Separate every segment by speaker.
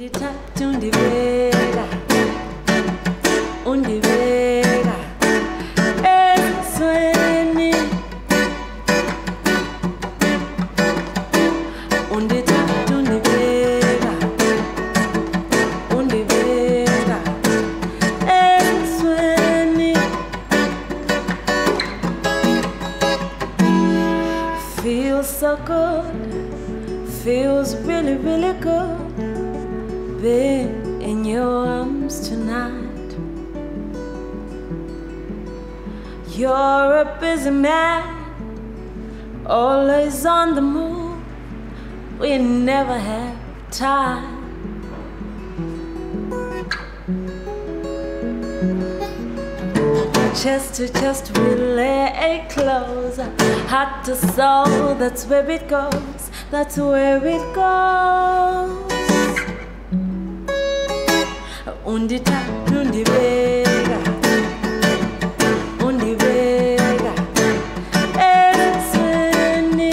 Speaker 1: Und die Vega, und die Vega, es sueni. Und die Takt und die Vega, und die Vega, es sueni. Feels so good, feels really, really good. Be in your arms tonight. You're a busy man, always on the move. We never have time. Chest to chest we lay close, heart to soul, that's where it goes, that's where it goes. Und die Takt und die Vega, und die Vega, es sueni.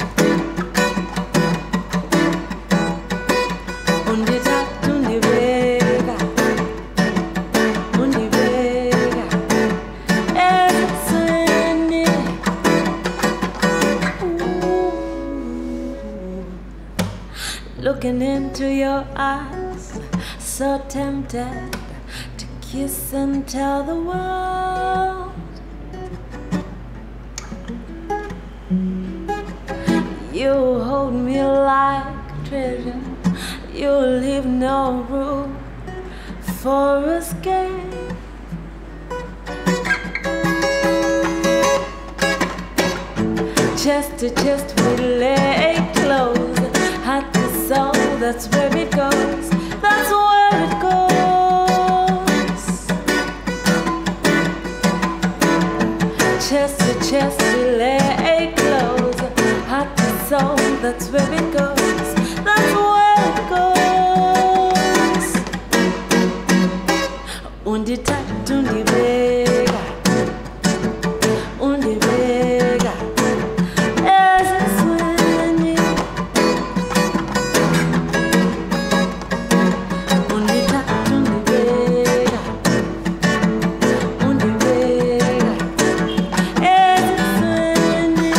Speaker 1: Und die Takt und die Vega, und die Vega, es sueni. Looking into your eyes, so tempted to kiss and tell the world. You hold me like a treasure, you leave no room for escape. Chest to chest we lay close, heart to soul, that's where it goes, that's where it goes. Chest to chest we lay close, heart to soul, that's where it goes, that's where it goes. Und die Takt und die Vega, und die Vega, es sueni. Und die Takt und die Vega, und die Vega, es sueni.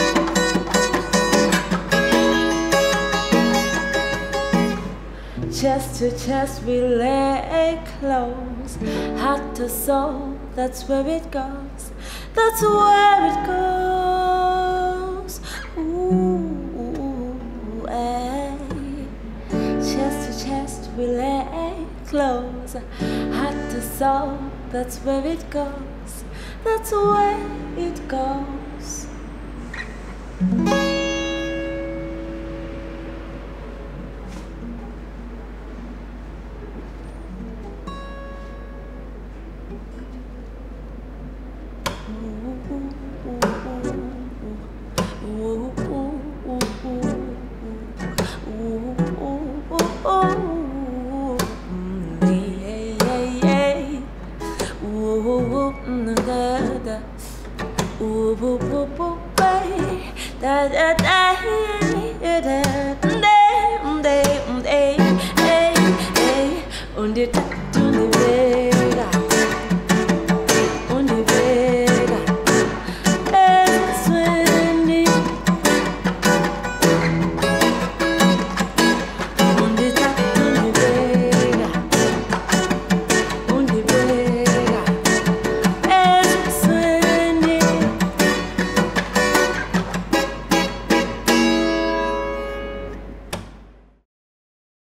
Speaker 1: Chest to chest we lay close, heart to soul, that's where it goes, that's where it goes. Ooh, ay. Chest to chest we lay close, heart to soul, that's where it goes, that's where it goes. Und die